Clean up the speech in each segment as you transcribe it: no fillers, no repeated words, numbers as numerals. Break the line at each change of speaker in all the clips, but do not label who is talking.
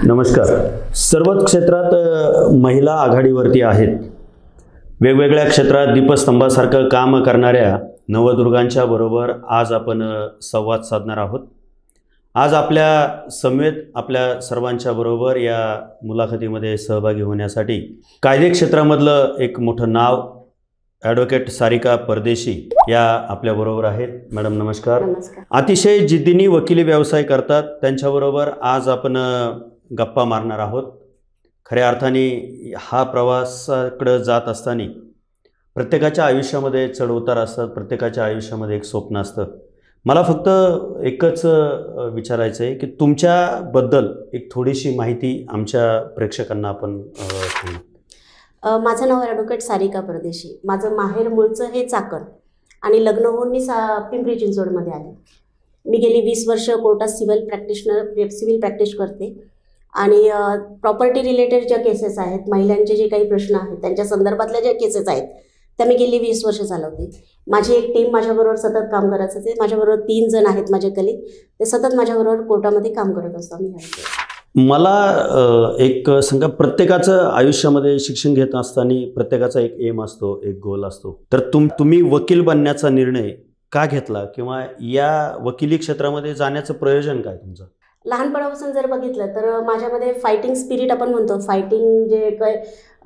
नमस्कार. सर्वच क्षेत्रात महिला आघाडीवरती आहेत. वेगवेगळ्या क्षेत्रात दीपस्तंभासारखं काम करणाऱ्या नवदुर्गांच्या बरोबर आज आपण संवाद साधणार आहोत. आज आपल्या समवेत आपल्या सर्वांच्या बरोबर या मुलाखतीमध्ये सहभागी होण्यासाठी कायदे क्षेत्रामधलं एक मोठं नाव ॲडव्होकेट सारिका परदेशी या आपल्याबरोबर आहेत. मॅडम नमस्कार. अतिशय जिद्दीने वकिली व्यवसाय करतात. त्यांच्याबरोबर आज आपण गप्पा मारणार आहोत. खऱ्या अर्थाने हा प्रवासाकडे जात असताना प्रत्येकाच्या आयुष्यामध्ये चढउतार असतात. प्रत्येकाच्या आयुष्यामध्ये एक स्वप्न असतं. मला फक्त एकच विचारायचं आहे की तुमच्याबद्दल एक थोडीशी माहिती आमच्या प्रेक्षकांना आपण
माझं नाव ॲडव्होकेट सारिका परदेशी. माझं माहेर मूळचं हे चाकण आणि लग्न होऊन मी पिंपरी चिंचवडमध्ये आले. मी गेली 20 वर्ष कोर्टात सिव्हिल प्रॅक्टिस करते आणि प्रॉपर्टी रिलेटेड ज्या केसेस आहेत, महिलांचे जे काही प्रश्न आहेत त्यांच्या संदर्भातल्या ज्या केसेस आहेत त्या मी गेली 20 वर्ष चालवते. माझी एक टीम माझ्याबरोबर सतत काम करत असते. माझ्याबरोबर 3 जण आहेत माझे कलीग, ते सतत माझ्याबरोबर कोर्टामध्ये काम करत असतो. आम्ही
मला एक सांगा, प्रत्येकाचं आयुष्यामध्ये शिक्षण घेत असताना प्रत्येकाचा एक एम असतो, एक गोल असतो. तर तुम्ही वकील बनण्याचा निर्णय का घेतला किंवा या वकिली क्षेत्रामध्ये जाण्याचं प्रयोजन काय तुमचं?
लहानपणापासून जर बघितलं तर माझ्यामध्ये फायटिंग स्पिरिट आपण म्हणतो, फायटिंग जे काय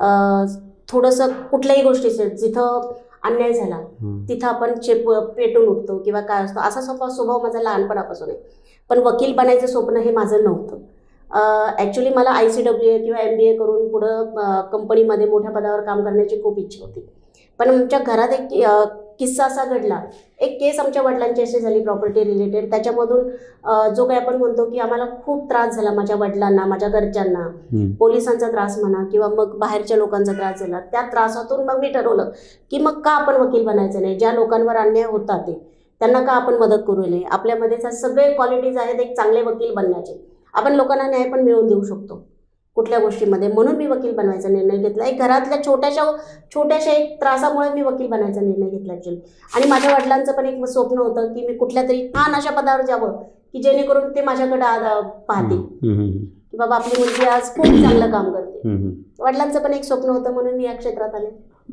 थोडंसं कुठल्याही गोष्टीचे जिथं अन्याय झाला तिथं आपण पेटून उठतो किंवा काय असतो, असा स्वभाव माझा लहानपणापासून आहे. पण वकील बनायचं स्वप्न हे माझं नव्हतं. ॲक्च्युली मला ICWA किंवा MBA करून पुढं कंपनीमध्ये मोठ्या पदावर काम करण्याची खूप इच्छा होती. पण आमच्या घरात एक किस्सा असा घडला. एक केस आमच्या वडिलांची अशी झाली प्रॉपर्टी रिलेटेड. त्याच्यामधून जो काही आपण म्हणतो की आम्हाला खूप त्रास झाला, माझ्या वडिलांना, माझ्या घरच्यांना, पोलिसांचा त्रास म्हणा किंवा मग बाहेरच्या लोकांचा त्रास झाला. त्या त्रासातून मग मी ठरवलं की मग का आपण वकील बनायचं नाही. ज्या लोकांवर अन्याय होता त्यांना का आपण मदत करू नये. आपल्यामध्ये सगळे क्वालिटीज आहेत एक चांगले वकील बनण्याचे. आपण लोकांना न्याय पण मिळवून देऊ शकतो कुठल्या गोष्टीमध्ये. म्हणून मी वकील बनवायचा निर्णय घेतला. एक घरातल्या छोट्याशा एक त्रासामुळे मी वकील बनायचा निर्णय घेतला ॲक्च्युली. आणि माझ्या वडिलांचं पण एक स्वप्न होतं की मी कुठल्या तरी छान अशा पदावर जावं की जेणेकरून ते माझ्याकडे पाहतील की बाबा आपली मुलगी आज खूप चांगलं काम करते. वडिलांचं पण एक स्वप्न होतं, म्हणून मी या क्षेत्रात आले.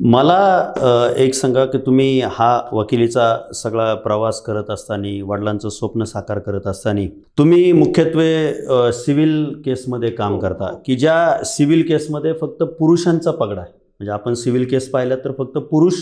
मला एक सांगा की तुम्ही हा वकिलीचा सगळा प्रवास करत असताना, वडिलांचं स्वप्न साकार करत असताना तुम्ही मुख्यत्वे सिव्हिल केसमध्ये काम करता की ज्या सिव्हिल केसमध्ये फक्त पुरुषांचा पगडा आहे. म्हणजे आपण सिव्हिल केस पाहिलं तर फक्त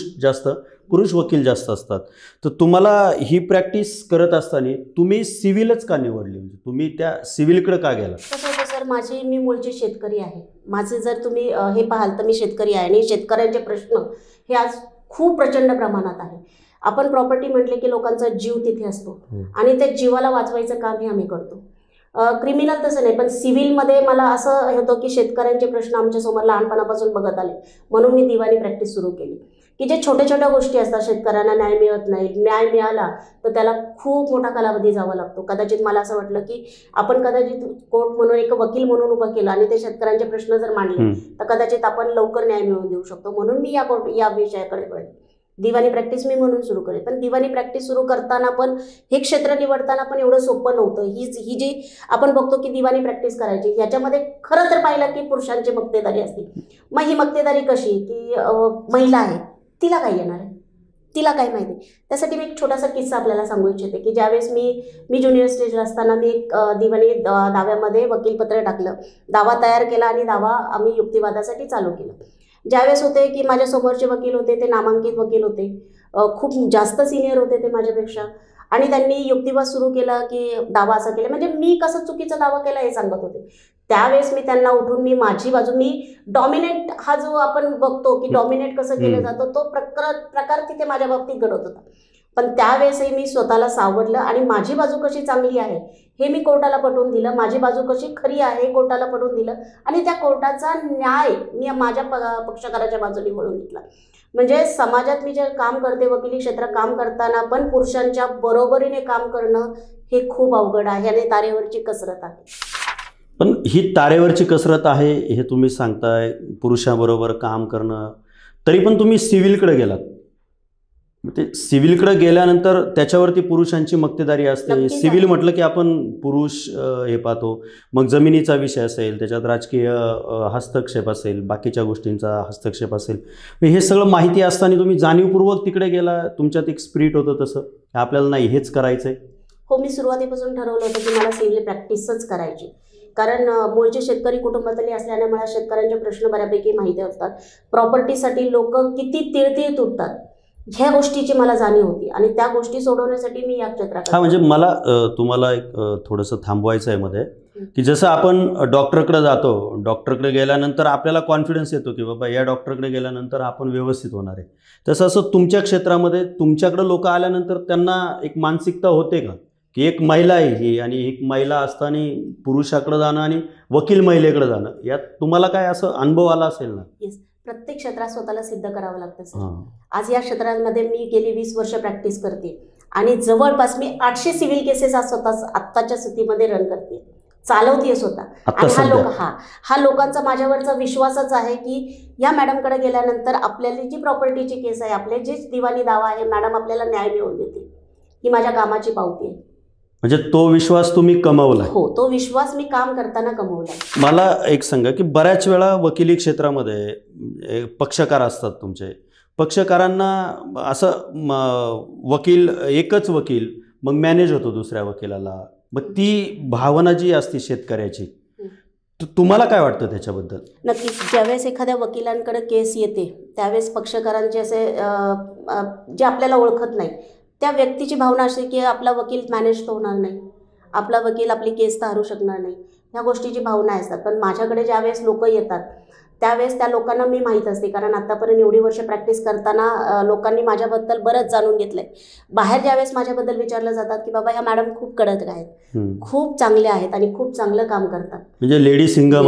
पुरुष वकील जास्त असतात. तर तुम्हाला ही प्रॅक्टिस करत असताना तुम्ही सिव्हिलच का निवडली? म्हणजे तुम्ही त्या सिव्हिलकडे का गेला?
सर, मी मूळची शेतकरी आहे. माझे जर तुम्ही हे पाहाल तर मी शेतकरी आहे आणि शेतकऱ्यांचे प्रश्न हे आज खूप प्रचंड प्रमाणात आहे. आपण प्रॉपर्टी म्हटले की लोकांचा जीव तिथे असतो आणि त्या जीवाला वाचवायचं काम हे आम्ही करतो. क्रिमिनल तसं नाही, पण सिव्हिलमध्ये मला असं होतं की शेतकऱ्यांचे प्रश्न आमच्यासमोर लहानपणापासून बघत आले. म्हणून मी दिवाणी प्रॅक्टिस सुरू केली की जे छोट्या गोष्टी असतात, शेतकऱ्यांना न्याय मिळत नाही, न्याय मिळाला तर त्याला खूप मोठा कालावधी जावा लागतो. कदाचित मला असं वाटलं की आपण कदाचित कोर्ट म्हणून एक वकील म्हणून उभं केलं आणि ते शेतकऱ्यांचे प्रश्न जर मांडले तर कदाचित आपण लवकर न्याय मिळवून देऊ शकतो. म्हणून मी या विषयाकडे वळले. दिवाणी प्रॅक्टिस मी म्हणून सुरू करेल. पण दिवाणी प्रॅक्टिस सुरू करताना पण हे क्षेत्र निवडताना पण एवढं सोपं नव्हतं. ही जी आपण बघतो की दिवाणी प्रॅक्टिस करायची, याच्यामध्ये खरं तर पाहिलं की पुरुषांची मक्तेदारी असते. मग ही मक्तेदारी कशी की महिला आहे, तिला काय येणार आहे, तिला काय माहिती. त्यासाठी मी एक छोटासा किस्सा आपल्याला सांगू इच्छिते की ज्यावेळेस मी ज्युनियर स्टेजला असताना मी एक दिवाणी दाव्यामध्ये वकीलपत्र टाकलं, दावा तयार केला आणि दावा आम्ही युक्तिवादासाठी चालू केलं. ज्यावेळेस होते की माझ्या समोरचे वकील होते ते नामांकित वकील होते, खूप जास्त सिनियर होते ते माझ्यापेक्षा, आणि त्यांनी युक्तिवाद सुरू केला की दावा असा केला, म्हणजे मी कसं चुकीचा दावा केला हे सांगत होते. त्यावेळेस मी त्यांना उठून माझी बाजू, मी डॉमिनेट हा जो आपण बघतो की डॉमिनेट कसं केलं जातं तो प्रकार तिथे माझ्या बाबतीत घडत होता. पण त्यावेळेसही मी स्वतःला सावरलं आणि माझी बाजू कशी चांगली आहे हे मी कोर्टाला पटवून दिलं. माझी बाजू कशी खरी आहे कोर्टाला पटवून दिलं आणि त्या कोर्टाचा न्याय मी माझ्या पक्षकाराच्या बाजूने वळून घेतला. म्हणजे समाजात मी जे काम करते, वकिली क्षेत्रात काम करताना पण पुरुषांच्या बरोबरीने काम करणं हे खूप अवघड आहे आणि तारेवरची कसरत आहे.
पण ही तारेवरची कसरत आहे हे तुम्ही सांगताय, पुरुषाबरोबर काम करणं, तरी पण तुम्ही सिव्हिलकडे गेलात. ते सिव्हिलकडे गेल्यानंतर त्याच्यावरती पुरुषांची मक्तेदारी असते.
नक्कीच
सिव्हिल
आहे.
म्हटलं की आपण पुरुष हे पाहतो. मग जमिनीचा विषय असेल, त्याच्यात राजकीय हस्तक्षेप असेल, बाकीच्या गोष्टींचा हस्तक्षेप असेल. हे सगळं माहिती असताना तुम्ही जाणीवपूर्वक तिकडे गेला, तुमच्यात एक स्पिरिट होतं तसं आपल्याला नाही हेच करायचं आहे?
हो, मी सुरुवातीपासून ठरवलं होतं की मला सिव्हिल प्रॅक्टिसच करायची. कारण मूळचे शेतकरी कुटुंबातले असल्याने मला शेतकऱ्यांचे प्रश्न बऱ्यापैकी माहिती असतात. प्रॉपर्टीसाठी लोक किती तिळतिळ तुटतात ह्या गोष्टीची मला जाणीव होती आणि त्या गोष्टी सोडवण्यासाठी मी या क्षेत्रात.
हा, म्हणजे मला तुम्हाला एक थोडंसं थांबवायचं आहे मध्ये, की जसं आपण डॉक्टरकडे जातो, डॉक्टरकडे गेल्यानंतर आपल्याला कॉन्फिडन्स येतो की बाबा या डॉक्टरकडे गेल्यानंतर आपण व्यवस्थित होणार आहे. तसं असं तुमच्या क्षेत्रामध्ये तुमच्याकडे लोक आल्यानंतर त्यांना एक मानसिकता होते का की एक महिला आहे ही आणि एक महिला असताना पुरुषाकडे जाणं आणि वकील महिलेकडे जाणं, यात तुम्हाला काय असं अनुभव आला असेल ना?
येस, प्रत्येक क्षेत्रात स्वतःला सिद्ध करावं लागतं सर. आज या क्षेत्रामध्ये मी गेली 20 वर्ष प्रॅक्टिस करते आणि जवळपास मी 800 सिव्हिल केसेस आज स्वतः आत्ताच्या स्थितीमध्ये रन करते, चालवते स्वतः. आणि हा लोकांचा माझ्यावरचा विश्वासच आहे की या मॅडमकडे गेल्यानंतर आपल्याला जी प्रॉपर्टीची केस आहे, आपले जे दिवाणी दावा आहे, मॅडम आपल्याला न्याय मिळवून देते. ही माझ्या कामाची पावती आहे.
म्हणजे तो विश्वास तुम्ही कमावला?
हो, तो विश्वास मी काम करताना कमवला.
मला एक सांगा की बऱ्याच वेळा वकिली क्षेत्रामध्ये पक्षकार असतात तुमचे. पक्षकारांना असं वकील एकच वकील मग मॅनेज होतो दुसऱ्या वकिलाला, मग ती भावना जी असते शेतकऱ्याची, तुम्हाला काय वाटतं त्याच्याबद्दल?
नक्कीच, ज्यावेळेस एखाद्या वकिलांकडे केस येते त्यावेळेस पक्षकारांचे असे जे आपल्याला ओळखत नाही त्या व्यक्तीची भावना अशी की आपला वकील मॅनेज होणार नाही, आपला वकील आपली केस तर हरू शकणार नाही, ह्या गोष्टीची भावना असतात. पण माझ्याकडे ज्यावेळेस लोक येतात त्यावेळेस त्या लोकांना मी माहीत असते, कारण आत्तापर्यंत एवढी वर्ष प्रॅक्टिस करताना लोकांनी माझ्याबद्दल बरंच जाणून घेतलं आहे. बाहेर ज्यावेळेस माझ्याबद्दल विचारलं जातात की बाबा ह्या मॅडम खूप कडक आहेत, खूप चांगले आहेत आणि खूप चांगलं काम करतात,
म्हणजे लेडी सिंगम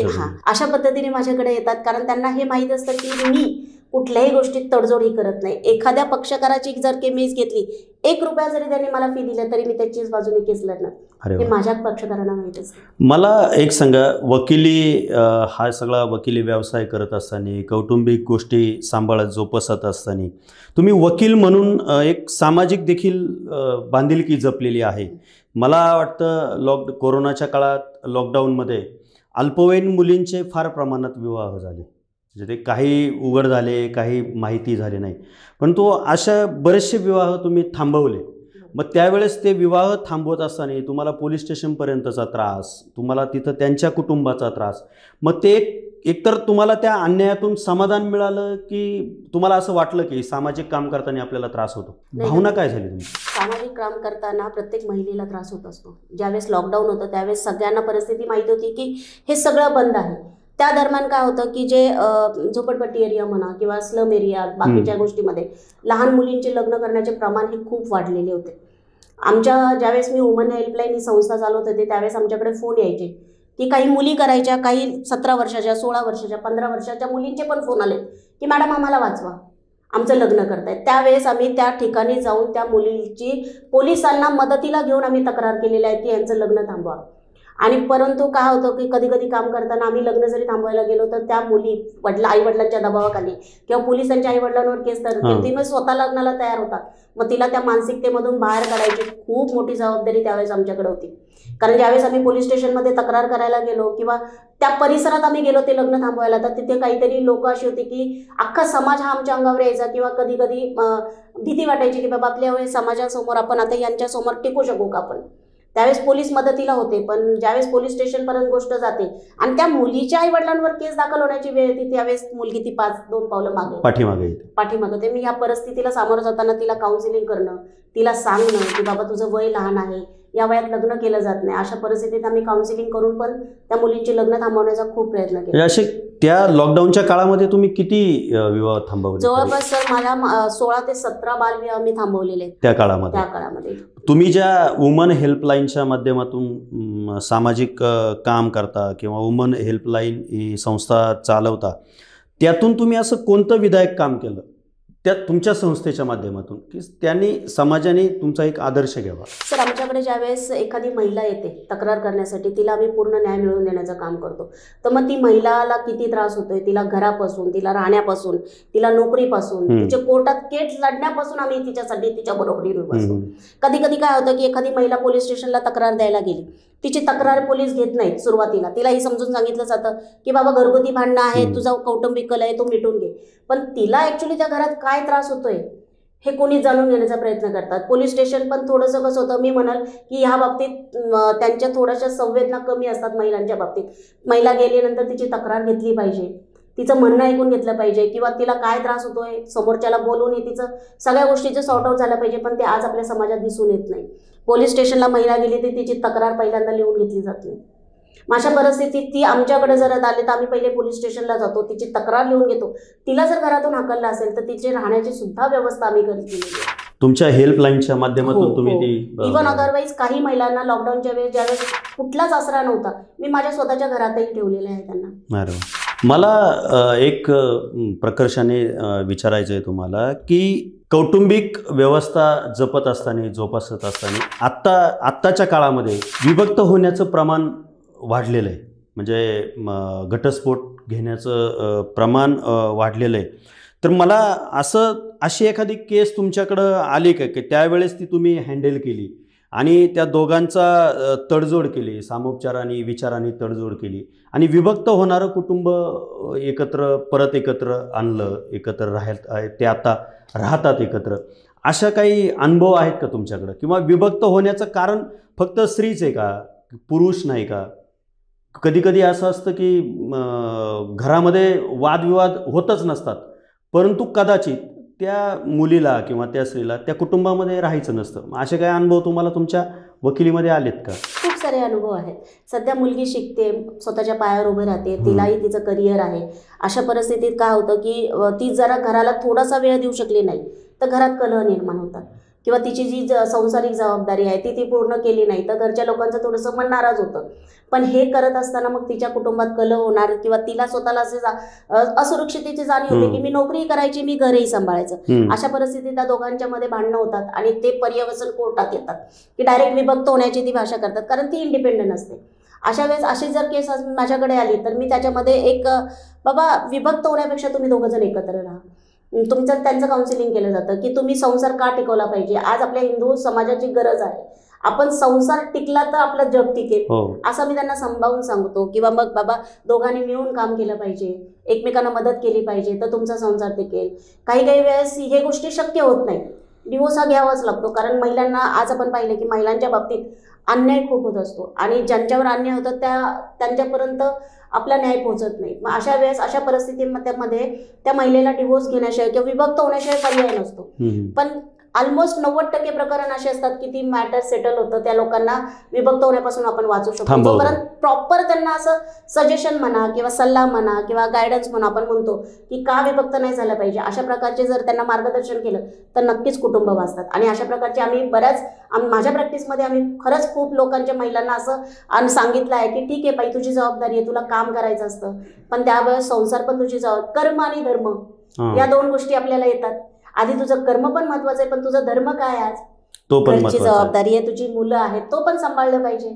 अशा पद्धतीने माझ्याकडे येतात. कारण त्यांना हे माहीत असतं की मी कुठल्याही गोष्टीत तडजोड करत नाही. एखाद्या पक्षकाराची जर केस घेतली, 1 रुपया जरी त्यांनी मला फी दिली तरी मी त्याचीच बाजूने केस लढणार, हे माझ्या पक्षकारांना माहीत असतं.
मला एक सांगा, वकिली हा सगळा वकिली व्यवसाय करत असताना, कौटुंबिक गोष्टी सांभाळत जोपासत असताना तुम्ही वकील म्हणून एक सामाजिक देखील बांधिलकी जपलेली आहे. मला वाटतं कोरोनाच्या काळात लॉकडाऊनमध्ये अल्पवयीन मुलींचे फार प्रमाणात विवाह झाले, म्हणजे ते काही उघड झाले, काही माहिती झाली नाही, पण तो अशा बरेचसे विवाह तुम्ही थांबवले. मग त्यावेळेस ते विवाह थांबवत असताना तुम्हाला पोलीस स्टेशनपर्यंतचा त्रास, तुम्हाला तिथं त्यांच्या कुटुंबाचा त्रास, मग ते एकतर तुम्हाला त्या अन्यायातून समाधान मिळालं की तुम्हाला असं वाटलं की सामाजिक काम करताना आपल्याला त्रास होतो? भावना काय झाली तुमची?
सामाजिक काम करताना प्रत्येक महिलेला त्रास होत असतो. ज्यावेळेस लॉकडाऊन होतं त्यावेळेस सगळ्यांना परिस्थिती माहिती होती की हे सगळं बंद आहे. त्या दरम्यान काय होतं की जे झोपडपट्टी एरिया म्हणा किंवा स्लम एरिया, बाकीच्या गोष्टीमध्ये लहान मुलींचे लग्न करण्याचे प्रमाण हे खूप वाढलेले होते. ज्यावेळेस मी वुमन हेल्पलाईन ही संस्था चालवत होते त्यावेळेस आमच्याकडे फोन यायचे की काही मुली करायच्या, काही 17 वर्षाच्या, 16 वर्षाच्या, 15 वर्षाच्या मुलींचे पण फोन आले की मॅडम आम्हाला वाचवा, आमचं लग्न करतायत. त्यावेळेस आम्ही त्या ठिकाणी जाऊन त्या मुलीची पोलिसांना मदतीला घेऊन आम्ही तक्रार केलेली आहे की यांचं लग्न थांबवा. आणि परंतु काय होतं की कधी कधी काम करताना आम्ही लग्न जरी थांबवायला गेलो तर त्या मुली आईवडिलांच्या दबावाखाली किंवा पोलिसांच्या आईवडिलांवर केस करतील, ती मग स्वतः लग्नाला तयार होतात. मग तिला त्या मानसिकतेमधून बाहेर काढायची खूप मोठी जबाबदारी त्यावेळेस आमच्याकडे होती. कारण ज्यावेळेस आम्ही पोलीस स्टेशनमध्ये तक्रार करायला गेलो किंवा त्या परिसरात आम्ही गेलो ते लग्न थांबवायला, तर तिथे काहीतरी लोक अशी होती की अख्खा समाज हा आमच्या अंगावर यायचा किंवा कधी कधी भीती वाटायची की बाबा आपल्या वेळेस समाजासमोर आपण आता यांच्यासमोर टिकू शकू का आपण. त्यावेळेस पोलीस मदतीला होते, पण ज्यावेळेस पोलीस स्टेशनपर्यंत गोष्ट जाते आणि त्या मुलीच्या आईवडिलांवर केस दाखल होण्याची वेळ येते त्यावेळेस मुलगी ती 2 पावलं पाठीमागे. मी या परिस्थितीला सामोरं जाताना तिला काउन्सिलिंग करणं, तिला सांगणं की बाबा तुझं वय लहान आहे, या वयात लग्न केलं जात नाही, अशा परिस्थितीत आम्ही काउन्सिलिंग करून पण त्या मुलींचे लग्न थांबवण्याचा खूप प्रयत्न केला.
असे त्या लॉकडाऊनच्या काळामध्ये तुम्ही किती विवाह थांबवले?
जवळपास सर मला 16 ते 17 बालविवाह मी थांबवलेले
त्या काळामध्ये. तुम्ही ज्या वुमन हेल्पलाईनच्या माध्यमातून सामाजिक काम करता किंवा वुमन हेल्पलाईन ही संस्था चालवता, त्यातून तुम्ही असं कोणतं विधायक काम केलं त्या तुमच्या संस्थेच्या माध्यमातून की त्यांनी समाजाने तुमचा एक आदर्श घ्यावा?
सर, आमच्याकडे ज्यावेळेस एखादी महिला येते तक्रार करण्यासाठी, तिला आम्ही पूर्ण न्याय मिळवून देण्याचं काम करतो. तर मग ती महिलाला किती त्रास होतोय, तिला घरापासून, तिला राहण्यापासून, तिला नोकरीपासून, तिचे कोर्टात केस लढण्यापासून आम्ही तिच्यासाठी तिच्या बरोबरीने बसतो. कधी कधी काय होतं की एखादी महिला पोलीस स्टेशनला तक्रार द्यायला गेली, तिची तक्रार पोलीस घेत नाहीत सुरुवातीला. तिलाही समजून सांगितलं जातं की बाबा घरगुती भांडणं आहे, तुझा कौटुंबिक कल आहे, तो मिटून घे. पण तिला ॲक्च्युली त्या घरात काय त्रास होतोय हे कोणी जाणून घेण्याचा प्रयत्न करतात. पोलीस स्टेशन पण थोडंसं कसं होतं, मी म्हणाल की ह्या बाबतीत त्यांच्या थोड्याशा संवेदना कमी असतात महिलांच्या बाबतीत. महिला गेल्यानंतर तिची तक्रार घेतली पाहिजे, तिचं म्हणणं ऐकून घेतलं पाहिजे, किंवा तिला काय त्रास होतोय समोरच्याला बोलून तिचं सगळ्या गोष्टीचं सॉर्ट आउट झालं पाहिजे. पण ते आज आपल्या समाजात दिसून येत नाही. पोलीस स्टेशनला महिला गेली तर तिची तक्रार पहिल्यांदा लिहून घेतली जात नाही. अशा परिस्थितीत ती आमच्याकडे जर आले तर आम्ही पहिले पोलीस स्टेशनला जातो, तिची तक्रार लिहून घेतो. तिला जर घरातून हाकललं असेल तर तिची राहण्याची सुद्धा व्यवस्था आम्ही केलेली आहे.
तुमच्या हेल्पलाईनच्या माध्यमातून तुम्ही ती
इव्हन अदरवाईज काही महिलांना लॉकडाऊनच्या वेळेस ज्यावेळेस कुठलाच आसरा नव्हता, मी माझ्या स्वतःच्या घरातही ठेवलेलं आहे त्यांना.
अरे मला एक प्रकर्षाने विचारायचं आहे तुम्हाला की कौटुंबिक व्यवस्था जपत असताना, जोपासत असताना आत्ताच्या काळामध्ये विभक्त होण्याचं प्रमाण वाढलेलं आहे. म्हणजे घटस्फोट घेण्याचं प्रमाण वाढलेलं आहे. तर मला अशी एखादी केस तुमच्याकडं आली का की त्यावेळेस ती तुम्ही हँडल केली आणि त्या दोघांचा तडजोड केली, सामोपचाराने विचाराने तडजोड केली आणि विभक्त होणारं कुटुंब परत एकत्र आणलं, एकत्र ते आता राहतात एकत्र, अशा काही अनुभव आहेत का तुमच्याकडं? किंवा विभक्त होण्याचं कारण फक्त स्त्रीच आहे का, पुरुष नाही का? कधी कधी असं असतं की घरामध्ये वादविवाद होतच नसतात, परंतु कदाचित त्या मुलीला किंवा त्या स्त्रीला त्या कुटुंबामध्ये राहायचं नसतं. असे काही अनुभव तुम्हाला तुमच्या वकिलीमध्ये आलेत का?
खूप सारे अनुभव आहेत. सध्या मुलगी शिकते, स्वतःच्या पायावर उभे राहते, तिलाही तिचं करिअर आहे. अशा परिस्थितीत काय होतं की ती जरा घराला थोडासा वेळ देऊ शकली नाही तर घरात कलह निर्माण होतात, किंवा तिची जी संसारिक जबाबदारी आहे ती पूर्ण केली नाही तर घरच्या लोकांचं थोडंसं मन नाराज होतं. पण हे करत असताना मग तिच्या कुटुंबात कलह होणार, किंवा तिला स्वतःला असे असुरक्षिततेची जाणीव होते की मी नोकरी करायची, मी घरही सांभाळायचं. अशा परिस्थितीत त्या दोघांच्या मध्ये भांडणं होतात आणि ते पर्यवसन कोर्टात येतात की डायरेक्ट विभक्त होण्याची ती भाषा करतात, कारण ती इंडिपेंडंट असते. अशा वेळेस अशी जर केस माझ्याकडे आली तर मी त्याच्यामध्ये एक बाबा विभक्त होण्यापेक्षा तुम्ही दोघं जण एकत्र राहा. त्यांचं काउन्सिलिंग केलं जातं की तुम्ही संसार का टिकवला पाहिजे. आज आपल्या हिंदू समाजाची गरज आहे, आपण संसार टिकला तर आपलं जग टिकेल असं मी त्यांना समजावून सांगतो. किंवा मग बाबा दोघांनी मिळून काम केलं पाहिजे, एकमेकांना मदत केली पाहिजे तर तुमचा संसार टिकेल. काही वेळेस हे गोष्टी शक्य होत नाही, डिवोर्स हा घ्यावाच लागतो. कारण महिलांना आज आपण पाहिलं की महिलांच्या बाबतीत अन्याय खूप होत असतो आणि ज्यांच्यावर अन्याय होतं त्यांच्यापर्यंत आपला न्याय पोहोचत नाही. मग अशा वेळेस अशा परिस्थितीमध्ये त्या महिलेला डिवोर्स घेण्याशिवाय किंवा विभक्त होण्याशिवाय पर्याय नसतो. पण ऑलमोस्ट 90% प्रकरण असे असतात की ती मॅटर सेटल होतं, त्या लोकांना विभक्त होण्यापासून आपण वाचू शकतो. जोपर्यंत प्रॉपर त्यांना असं सजेशन म्हणा किंवा सल्ला म्हणा किंवा गायडन्स म्हणा, आपण म्हणतो की का विभक्त नाही झालं पाहिजे, अशा प्रकारचे जर त्यांना मार्गदर्शन केलं तर नक्कीच कुटुंब वाचतात. आणि अशा प्रकारचे आम्ही माझ्या प्रॅक्टिसमध्ये आम्ही खरंच खूप लोकांच्या महिलांना असं सांगितलं आहे की ठीक आहे बाई, तुझी जबाबदारी आहे, तुला काम करायचं असतं, पण त्यावेळेस संसार पण तुझी कर्म आणि धर्म या दोन गोष्टी आपल्याला येतात. आधी तुझं कर्म पण महत्वाचं आहे, पण तुझा धर्म काय आज,
तो पण
घरची जबाबदारी आहे, तुझी मुलं आहेत, तो पण सांभाळलं पाहिजे.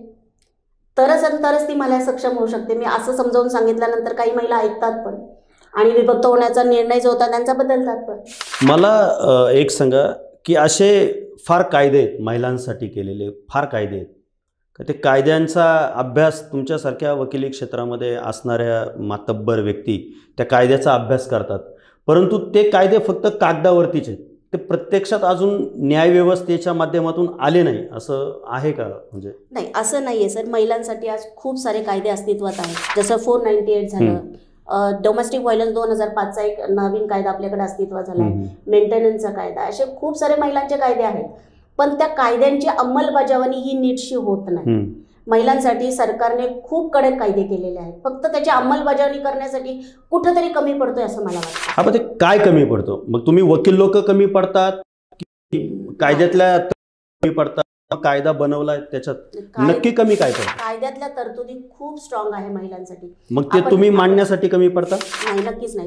तरच ती मला सक्षम होऊ शकते. मी असं समजावून सांगितल्यानंतर काही महिला ऐकतात पण आणि विभक्त होण्याचा निर्णय जो होता त्यांचा बदलतात पण.
मला एक सांगा की असे फार कायदे आहेत, महिलांसाठी केलेले फार कायदे आहेत का, ते कायद्यांचा अभ्यास तुमच्यासारख्या वकिली क्षेत्रामध्ये असणाऱ्या मातब्बर व्यक्ती त्या कायद्याचा अभ्यास करतात, परंतु ते कायदे फक्त कागदावरतीच आहेत, ते प्रत्यक्षात अजून न्यायव्यवस्थेच्या माध्यमातून आले नाही, असं आहे का? म्हणजे
नाही, असं नाही आहे सर. महिलांसाठी आज खूप सारे कायदे अस्तित्वात आहेत. जसं 498 झालं, डोमेस्टिक व्हायलन्स 2005चा एक नवीन कायदा आपल्याकडे अस्तित्वात झाला आहे, मेंटेनन्सचा कायदा, असे खूप सारे महिलांचे कायदे आहेत. पण त्या कायद्यांची अंमलबजावणी ही नीटशी होत नाही. महिलांसाठी सरकारने खूप कडक कायदे केलेले आहेत, फक्त त्याची अंमलबजावणी करण्यासाठी कुठंतरी कमी पडतोय असं मला वाटतं.
हा, पण ते काय कमी पडतो मग? तुम्ही वकील लोक कमी पडतात की कायद्यातल्या कमी पडतात? कायदा बनवलाय त्याच्यात नक्की कमी काय पडतं?
कायद्यातल्या तरतुदी खूप स्ट्रॉंग आहे महिलांसाठी,
मग ते तुम्ही मांडण्यासाठी कमी पडतात?
नाही, नक्कीच नाही सर.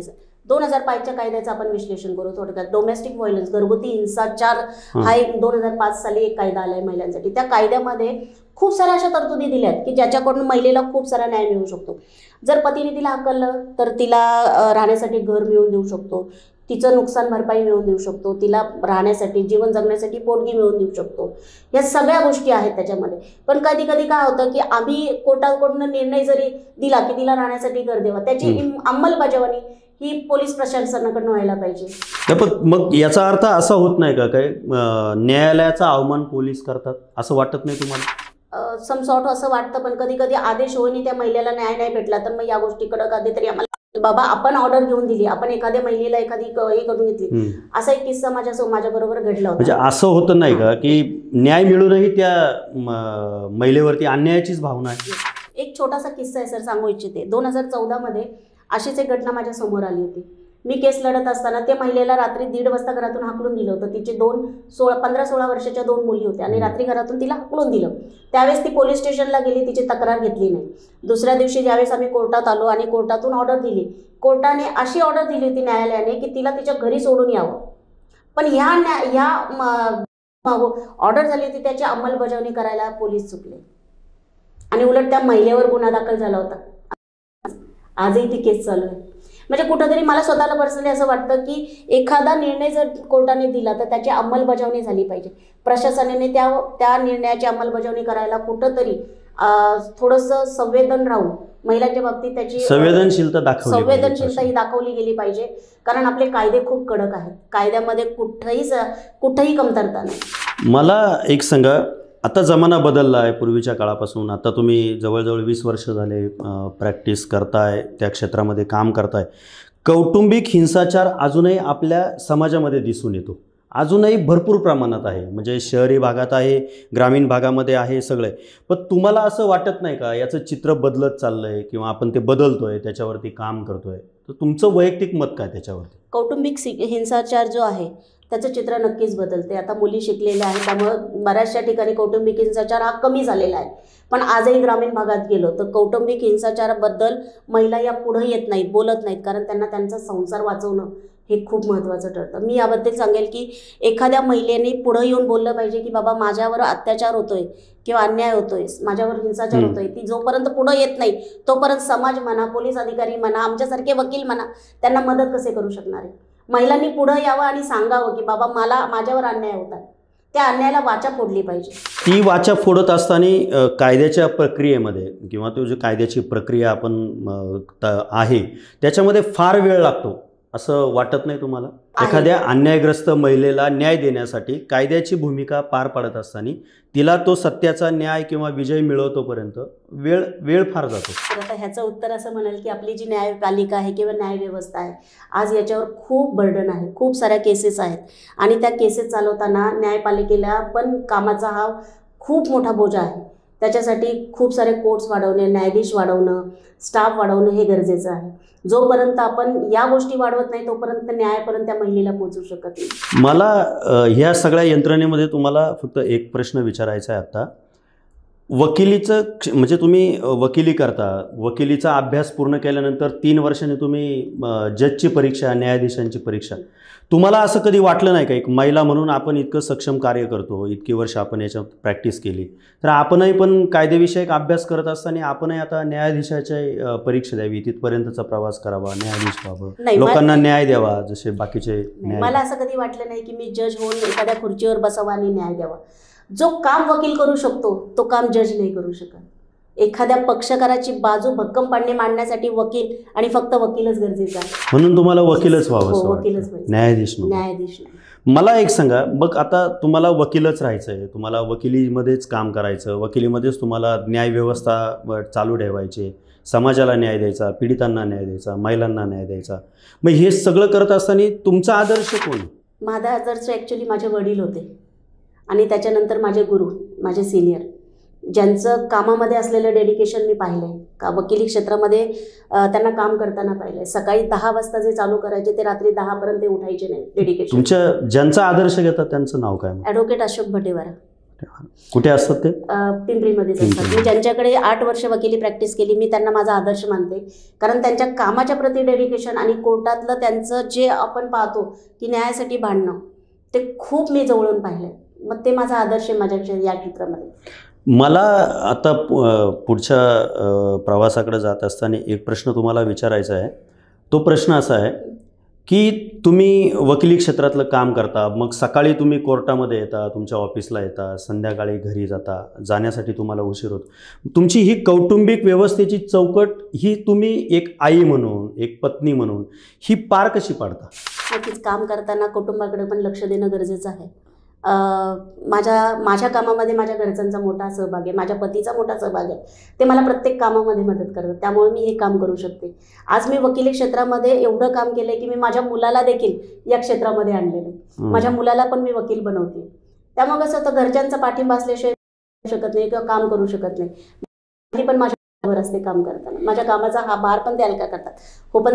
2005च्या कायद्याचं आपण विश्लेषण करू थोडक्यात. डोमेस्टिक व्हायलन्स, घरगुती हिंसाचार हा एक 2005 साली एक कायदा आलाय महिलांसाठी. त्या कायद्यामध्ये खूप साऱ्या अशा तरतुदी दिल्यात की ज्याच्याकडून महिलेला खूप सारा न्याय मिळू शकतो. जर पतीने तिला हकललं तर तिला राहण्यासाठी घर मिळवून देऊ शकतो, तिचं नुकसान भरपाई मिळवून देऊ शकतो, तिला राहण्यासाठी जीवन जगण्यासाठी पोटगी मिळवून देऊ शकतो. या सगळ्या गोष्टी आहेत त्याच्यामध्ये. पण कधी कधी काय होतं की आम्ही कोर्टाकडून निर्णय जरी दिला की तिला राहण्यासाठी घर द्यावा, त्याची अंमलबजावणी ही पोलीस प्रशासनाकडून व्हायला पाहिजे.
पण मग याचा अर्थ असा होत नाही का काय न्यायालयाचा अवमान पोलीस करतात असं वाटत नाही तुम्हाला?
सम सॉर्ट असं वाटतं, पण कधी कधी आदेश होईनी त्या महिलेला न्याय नाही भेटला तर मग या गोष्टीकडे कधीतरी आम्हाला बाबा आपण ऑर्डर घेऊन दिली, आपण एखाद्या महिलेला एखादी हे करून घेतली. असा एक किस्सा माझ्या बरोबर घडला होता.
म्हणजे असं होतं नाही का की न्याय मिळूनही त्या महिलेवरती अन्यायाचीच भावना आहे?
एक छोटासा किस्सा आहे सर, सांगू इच्छिते. 2014 मध्ये अशीच एक घटना माझ्या समोर आली होती. मी केस लढत असताना त्या महिलेला रात्री 1:30 वाजता घरातून हाकलून दिलं होतं. तिचे 15-16 वर्षाच्या 2 मुली होत्या आणि रात्री घरातून तिला हाकलून दिलं. त्यावेळेस ती पोलीस स्टेशनला गेली, तिची तक्रार घेतली नाही. दुसऱ्या दिवशी ज्यावेळेस आम्ही कोर्टात आलो आणि कोर्टातून ऑर्डर दिली, कोर्टाने अशी ऑर्डर दिली होती न्यायालयाने की तिला तिच्या घरी सोडून यावं. पण ह्या ऑर्डर झाली होती त्याची अंमलबजावणी करायला पोलीस चुकले आणि उलट त्या महिलेवर गुन्हा दाखल झाला होता. आजही ती केस चालू आहे. म्हणजे कुठंतरी मला स्वतःला पर्सनली असं वाटतं की एखादा निर्णय जर कोर्टाने दिला तर त्याची अंमलबजावणी झाली पाहिजे. प्रशासनाने त्या निर्णयाची अंमलबजावणी करायला कुठंतरी थोडंसं संवेदन राहून महिलांच्या बाबतीत त्याची संवेदनशीलता ही दाखवली गेली पाहिजे. कारण आपले कायदे खूप कडक आहेत, कायद्यामध्ये कुठंही कमतरता नाही.
मला एक सांगा, आता जमाना बदलला आहे पूर्वीच्या काळापासून. आता तुम्ही जवळजवळ 20 वर्ष झाले प्रॅक्टिस करताय, त्या क्षेत्रामध्ये काम करताय. कौटुंबिक हिंसाचार अजूनही आपल्या समाजामध्ये दिसून येतो, अजूनही भरपूर प्रमाणात आहे. म्हणजे शहरी भागात आहे, ग्रामीण भागामध्ये आहे, सगळं आहे. पण तुम्हाला असं वाटत नाही का याचं चित्र बदलत चाललंय किंवा आपण ते बदलतोय, त्याच्यावरती काम करतोय? तर तुमचं वैयक्तिक मत काय त्याच्यावरती?
कौटुंबिक हिंसाचार जो आहे त्याचं चित्र नक्कीच बदलते. आता मुली शिकलेल्या आहेत त्यामुळं बऱ्याचशा ठिकाणी कौटुंबिक हिंसाचार हा कमी झालेला आहे. पण आजही ग्रामीण भागात गेलो तर कौटुंबिक हिंसाचाराबद्दल महिला या पुढे येत नाहीत, बोलत नाहीत, कारण त्यांना त्यांचा संसार वाचवणं हे खूप महत्त्वाचं ठरतं. मी याबद्दल सांगेल की एखाद्या महिलेने पुढे येऊन बोललं पाहिजे की बाबा माझ्यावर अत्याचार होतोय किंवा अन्याय होतोय, माझ्यावर हिंसाचार होतोय. ती जोपर्यंत पुढे येत नाही तोपर्यंत समाज म्हणा, पोलीस अधिकारी म्हणा, आमच्यासारखे वकील म्हणा, त्यांना मदत कसे करू शकणार आहे? महिलांनी पुढे यावं आणि सांगावं की बाबा माझ्यावर अन्याय होत आहे. त्या अन्यायाला वाचा फोडली पाहिजे.
ती वाचा फोडत असताना कायद्याच्या प्रक्रियेमध्ये किंवा तो जो कायद्याची प्रक्रिया आपण आहे त्याच्यामध्ये फार वेळ लागतो असं वाटत नाही तुम्हाला? एखाद्या अन्यायग्रस्त महिलेला न्याय देण्यासाठी कायद्याची भूमिका पार पाडत असताना तिला तो सत्याचा न्याय किंवा विजय मिळवतोपर्यंत वेळ फार जातो.
तर आता ह्याचं उत्तर असं म्हणाल की आपली जी न्यायपालिका आहे किंवा न्याय व्यवस्था आहे आज याच्यावर खूप बर्डन आहे, खूप साऱ्या केसेस आहेत आणि त्या केसेस चालवताना न्यायपालिकेला पण कामाचा हा खूप मोठा बोजा आहे. त्याच्यासाठी खूप सारे कोर्ट्स वाढवणे, न्यायाधीश वाढवणं, स्टाफ वाढवणं हे गरजेचं आहे. जोपर्यंत आपण या गोष्टी वाढवत नाही तोपर्यंत न्यायापर्यंत त्या महिलेला पोहोचू शकत नाही.
मला ह्या सगळ्या यंत्रणेमध्ये तुम्हाला फक्त एक प्रश्न विचारायचा आहे. आता वकिलीचं म्हणजे तुम्ही वकिली करता, वकिलीचा अभ्यास पूर्ण केल्यानंतर 3 वर्षांनी तुम्ही जजची परीक्षा, न्यायाधीशांची परीक्षा, तुम्हाला असं कधी वाटलं नाही का एक महिला म्हणून आपण इतकं सक्षम कार्य करतो, इतकी वर्ष आपण याच्यात प्रॅक्टिस केली, तर आपणही पण कायदेविषयक अभ्यास करत असताना आपणही आता न्यायाधीशाची परीक्षा द्यावी, तिथपर्यंतचा प्रवास करावा, न्यायाधीश व्हावं, लोकांना न्याय द्यावा जसे बाकीचे?
मला असं कधी वाटलं नाही की मी जज होऊन एखाद्या खुर्चीवर बसावा आणि न्याय द्यावा. जो काम वकील करू शकतो तो काम जज नाही करू शकत. एखाद्या पक्षकाराची बाजू भक्कम मांडण्यासाठी वकील आणि फक्त वकीलच गरजेचा आहे.
म्हणून तुम्हाला वकीलच व्हावं?
वकीलच,
न्यायाधीश
नाही.
मला एक सांगा, मग आता तुम्हाला वकीलच राहायचं आहे, तुम्हाला वकिलीमध्येच काम करायचं, वकिलीमध्येच तुम्हाला न्यायव्यवस्था चालू ठेवायची, समाजाला न्याय द्यायचा, पीडितांना न्याय द्यायचा, महिलांना न्याय द्यायचा, मग हे सगळं करत असताना तुमचा आदर्श कोण?
माझा आदर्श ॲक्च्युली माझे वडील होते आणि त्याच्यानंतर माझे गुरु, माझे सिनियर, ज्यांचं कामामध्ये असलेलं डेडिकेशन मी पाहिलं आहे. का वकिली क्षेत्रामध्ये त्यांना काम करताना पाहिलं आहे. सकाळी 10 वाजता जे चालू करायचे ते रात्री 10 पर्यंत उठायचे नाही. डेडिकेशन.
तुमच्या ज्यांचा आदर्श घेतात त्यांचं नाव काय?
ॲडव्होकेट अशोक भटेवारा.
कुठे असतात ते?
पिंपरीमध्येच असतात. मी ज्यांच्याकडे 8 वर्ष वकिली प्रॅक्टिस केली, मी त्यांना माझा आदर्श मानते. कारण त्यांच्या कामाच्या प्रती डेडिकेशन आणि कोर्टातलं त्यांचं जे आपण पाहतो की न्यायासाठी भांडणं, ते खूप मी जवळून पाहिलं. मग ते माझा आदर्श आहे माझ्या या क्षेत्रामध्ये.
मला आता पुढच्या प्रवासाकडे जात असताना एक प्रश्न तुम्हाला विचारायचा आहे. तो प्रश्न असा आहे की तुम्ही वकिली क्षेत्रातलं काम करता, मग सकाळी तुम्ही कोर्टामध्ये येता, तुमच्या ऑफिसला येता, संध्याकाळी घरी जाता, जाण्यासाठी तुम्हाला उशीर होतो. तुमची ही कौटुंबिक व्यवस्थेची चौकट ही तुम्ही एक आई म्हणून, एक पत्नी म्हणून ही पार कशी पाडता?
नक्कीच काम करताना कुटुंबाकडे पण लक्ष देणं गरजेचं आहे. माझ्या कामामध्ये माझ्या घरच्यांचा मोठा सहभाग आहे, माझ्या पतीचा मोठा सहभाग आहे. ते मला प्रत्येक कामामध्ये मदत करतात, त्यामुळे मी हे काम करू शकते. आज मी वकिली क्षेत्रामध्ये एवढं काम केलं आहे की मी माझ्या मुलाला देखील या क्षेत्रामध्ये आणलेलं आहे. माझ्या मुलाला पण मी वकील बनवते. त्यामुळे कसं होतं, घरच्यांचा पाठिंबा असल्याशिवाय शकत नाही किंवा काम करू शकत नाही. मी पण माझ्यावर असते काम करताना. माझ्या कामाचा हा भार पण ते हलका करतात. हो, पण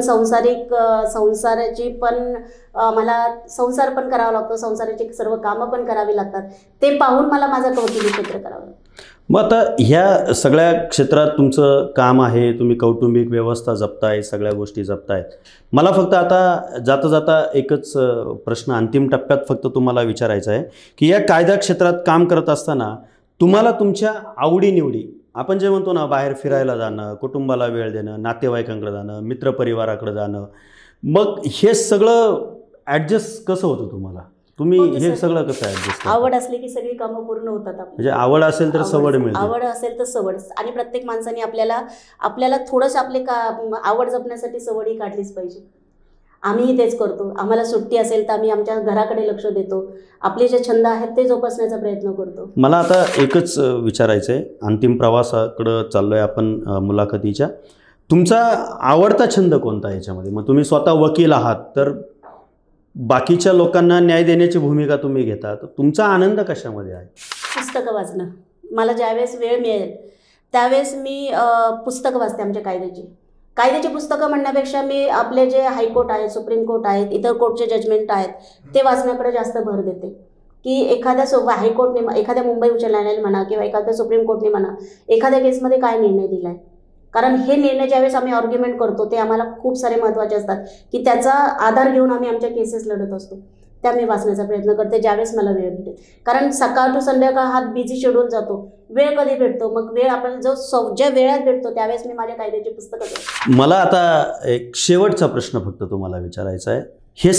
संसाराची पण मला संसार पण करावा लागतो, संसाराची सर्व कामं पण करावी लागतात. ते पाहून मला माझं वकिली क्षेत्र करावं लागतं.
मग आता ह्या सगळ्या क्षेत्रात तुमचं काम आहे, तुम्ही कौटुंबिक व्यवस्था जपताय, सगळ्या गोष्टी जपतायत. मला फक्त आता जाता जाता एकच प्रश्न अंतिम टप्प्यात फक्त तुम्हाला विचारायचा आहे की या कायदा क्षेत्रात काम करत असताना तुम्हाला तुमच्या आवडीनिवडी, आपण जे म्हणतो ना, बाहेर फिरायला जाणं, कुटुंबाला वेळ देणं, नातेवाईकांकडे जाणं, मित्रपरिवाराकडे जाणं, मग हे सगळं ॲडजस्ट कसं होतं तुम्हाला? तुम्ही हे सगळं कसं ॲडजस्ट करता?
आवड असली की सगळी कामं पूर्ण होतात.
म्हणजे आवड असेल तर सवड मिळते.
आवड असेल तर सवड. आणि प्रत्येक माणसाने आपल्याला थोडंसं आपले आवड जपण्यासाठी सवडही काढलीच पाहिजे. आम्हीही तेच करतो. आम्हाला सुट्टी असेल तर आम्ही आमच्या घराकडे लक्ष देतो, आपले जे छंद आहेत ते जोपासण्याचा प्रयत्न करतो.
मला आता एकच विचारायचं आहे, अंतिम प्रवासाकडं चाललो आहे आपण मुलाखतीच्या. तुमचा आवडता छंद कोणता याच्यामध्ये? मग तुम्ही स्वतः वकील आहात तर बाकीच्या लोकांना न्याय देण्याची भूमिका तुम्ही घेता, तर तुमचा आनंद कशामध्ये आहे?
पुस्तकं वाचणं. मला ज्यावेळेस वेळ मिळेल त्यावेळेस मी पुस्तकं वाचते. आमच्या कायद्याची पुस्तकं म्हणण्यापेक्षा मी आपले जे हायकोर्ट आहेत, सुप्रीम कोर्ट आहेत, इतर कोर्टचे जजमेंट आहेत ते वाचण्याकडे जास्त भर देते. की एखाद्या हायकोर्टने, एखाद्या मुंबई उच्च न्यायालयाने म्हणा किंवा एखाद्या सुप्रीम कोर्टने म्हणा, एखाद्या केसमध्ये काय निर्णय दिला आहे. कारण हे निर्णय ज्यावेळेस आम्ही आर्ग्युमेंट करतो ते आम्हाला खूप सारे महत्त्वाचे असतात की त्याचा आधार घेऊन आम्ही आमच्या केसेस लढत असतो. त्या मी वाचण्याचा प्रयत्न करते ज्यावेळेस मला वेळ भेटेल. कारण सकाळ टू संध्याकाळ हा बिझी शेड्यूल जातो, वेळ कधी भेटतो, मग वेळ आपल्याला ज्या वेळात भेटतो त्यावेळेस मी माझ्या कायद्याची पुस्तकं.
मला आता एक शेवटचा प्रश्न फक्त तुम्हाला विचारायचा आहे. हे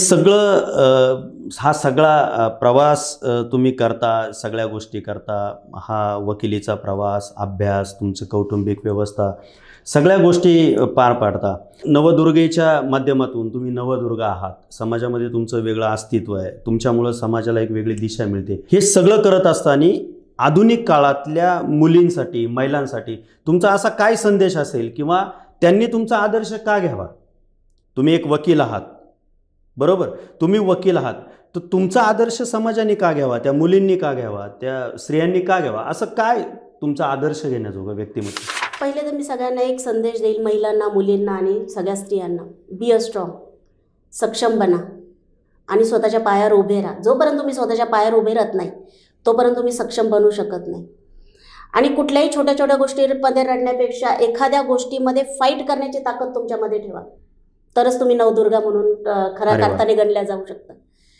सगळं हा सगळा प्रवास तुम्ही करता, सगळ्या गोष्टी करता, हा वकिलीचा प्रवास, अभ्यास, तुमचं कौटुंबिक व्यवस्था, सगळ्या गोष्टी पार पाडता. नवदुर्गेच्या माध्यमातून तुम्ही नवदुर्गा आहात, समाजामध्ये तुमचं वेगळं अस्तित्व आहे, तुमच्यामुळं समाजाला एक वेगळी दिशा मिळते. हे सगळं करत असताना आधुनिक काळातल्या मुलींसाठी, महिलांसाठी तुमचा असा काय संदेश असेल किंवा त्यांनी तुमचा आदर्श का घ्यावा? तुम्ही एक वकील आहात, बरोबर, तुम्ही वकील आहात, तर तुमचा आदर्श समाजाने का घ्यावा, त्या मुलींनी का घ्यावा, त्या स्त्रियांनी का घ्यावा? असं काय तुमचा आदर्श घेण्याजोगं व्यक्तिमत्व?
पहिले तर मी सगळ्यांना एक संदेश देईल, महिलांना, मुलींना आणि सगळ्या स्त्रियांना. बी अ स्ट्रॉंग, सक्षम बना आणि स्वतःच्या पायावर उभे राहा. जोपर्यंत तुम्ही स्वतःच्या पायावर उभे राहत नाही तोपर्यंत तुम्ही सक्षम बनू शकत नाही. आणि कुठल्याही छोट्या छोट्या गोष्टींमध्ये रडण्यापेक्षा एखाद्या गोष्टीमध्ये फाईट करण्याची ताकद तुमच्यामध्ये ठेवा, तरच तुम्ही नवदुर्गा म्हणून खऱ्या अर्थाने गणल्या जाऊ शकता.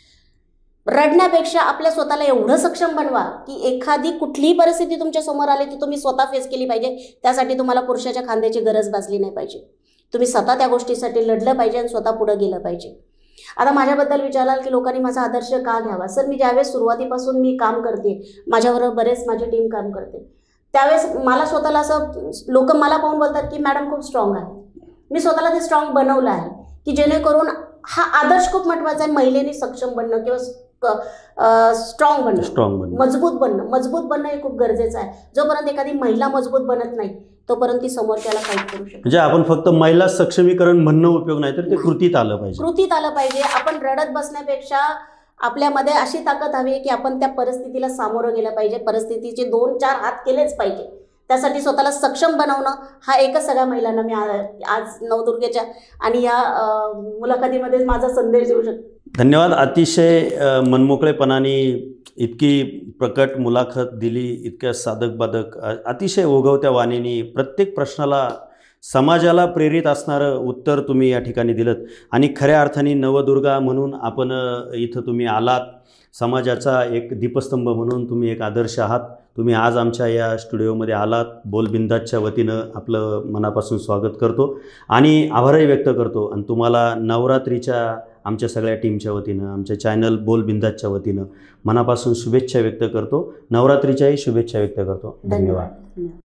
रडण्यापेक्षा आपल्या स्वतःला एवढं सक्षम बनवा की एखादी कुठलीही परिस्थिती तुमच्या समोर आली ती तुम्ही स्वतः फेस केली पाहिजे. त्यासाठी तुम्हाला पुरुषाच्या खांद्याची गरज भासली नाही पाहिजे. तुम्ही स्वतः त्या गोष्टीसाठी लढलं पाहिजे आणि स्वतः पुढे गेलं पाहिजे. आता माझ्याबद्दल विचाराल की लोकांनी माझा आदर्श का घ्यावा? सर, मी ज्यावेळेस सुरुवातीपासून मी काम करते, माझ्याबरोबर बरेच माझी टीम काम करते, त्यावेळेस मला स्वतःला असं लोक मला पाहून बोलतात की मॅडम खूप स्ट्रॉंग आहे. मी स्वतःला ते स्ट्रॉंग बनवलं आहे की जेणेकरून हा आदर्श खूप महत्त्वाचा आहे. महिलेने सक्षम बनणं किंवा स्ट्रॉंग बनणं, मजबूत बनणं हे खूप गरजेचं आहे. जोपर्यंत एखादी महिला मजबूत बनत नाही तोपर्यंत ती समोरच्याला फाईट करू शकते.
म्हणजे आपण फक्त महिला सक्षमीकरण म्हणणं उपयोग नाही, तर ते कृतीत आलं पाहिजे.
आपण रडत बसण्यापेक्षा आपल्यामध्ये अशी ताकद हवी की आपण त्या परिस्थितीला सामोरं गेलं पाहिजे, परिस्थितीचे 2-4 हात केलेच पाहिजे. त्यासाठी स्वतःला सक्षम बनवणं हा एकच सगळ्या महिलांना मी आज नवदुर्गेच्या आणि या मुलाखतीमध्ये माझा संदेश देऊ शकतो.
धन्यवाद. अतिशय मनमोकळेपणाने इतकी प्रकट मुलाखत दिली, इतक्या साधक बाधक अतिशय ओघवत्या वाणीने प्रत्येक प्रश्नाला समाजाला प्रेरित असणारं उत्तर तुम्ही या ठिकाणी दिलंत. आणि खऱ्या अर्थाने नवदुर्गा म्हणून आपण इथं तुम्ही आलात, समाजाचा एक दीपस्तंभ म्हणून तुम्ही एक आदर्श आहात. तुम्ही आज आमच्या या स्टुडिओमध्ये आलात. बोलबिंदासच्या वतीनं आपलं मनापासून स्वागत करतो आणि आभारही व्यक्त करतो. आणि तुम्हाला नवरात्रीच्या आमच्या सगळ्या टीमच्या वतीनं, आमच्या चॅनल बोलबिंदासच्या वतीनं मनापासून शुभेच्छा व्यक्त करतो. नवरात्रीच्याही शुभेच्छा व्यक्त करतो. धन्यवाद.